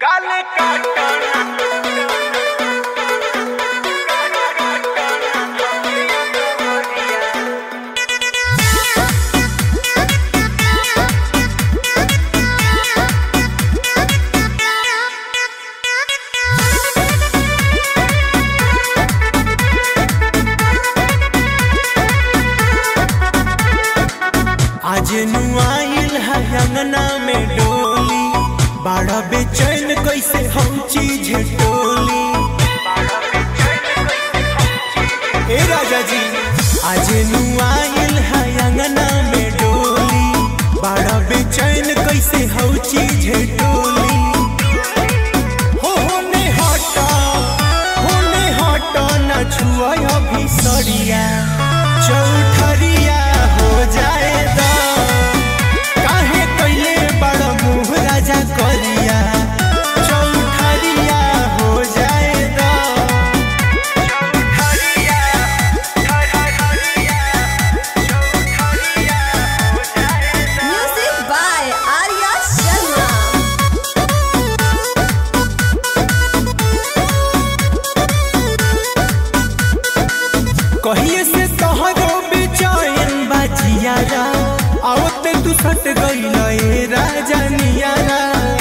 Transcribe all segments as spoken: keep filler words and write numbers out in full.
गाल काटना आज नुआइल है अंगना में डोली, बड़ा बेचैन कैसे हम चीज टोली। ए राजा जी आज नुआइल है अंगना में डोली, बड़ा बेचैन कैसे हम चीज टोली। हो होने हटा होने हटा न छुआ अभी सड़िया चौठरिया हो जाए करिया चौठरिया हो जाएगा। Music by Arya Sharma। कहिए से तोहरो बेचैन बाजियारा, आवते तू सट गइल ए राजा नियारा।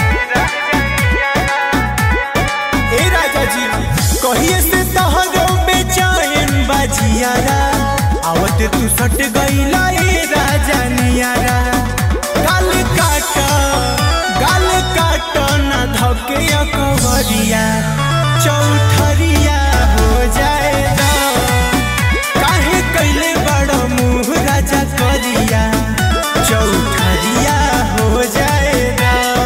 कहिए से तोहरो बेचैन बाजियारा, आवते तू सट गइला ए राजा नियारा। गाल काटा गाल काटा ना धके अकबरिया चौठरिया हो जाएगा। काहे कइले बड़ मुँह राजा करिया चौठरिया हो जाएगा।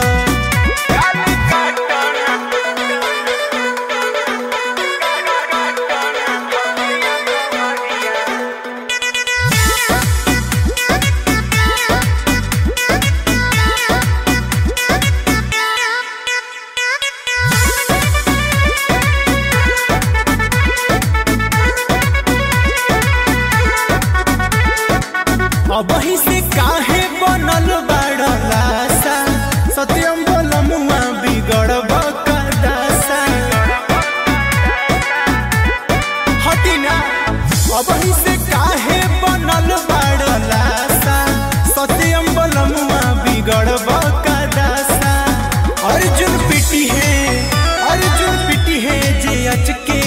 अबही से काहे बनल बड़ लासा, सत्यम बोलमुआ बिगड़ब का दासा। हटिना अबही से काहे बनल बड़ लासा, सत्यम बोलमुआ बिगड़ब का दासा। अर्जुन पिटी है अर्जुन पिटी है जे अचके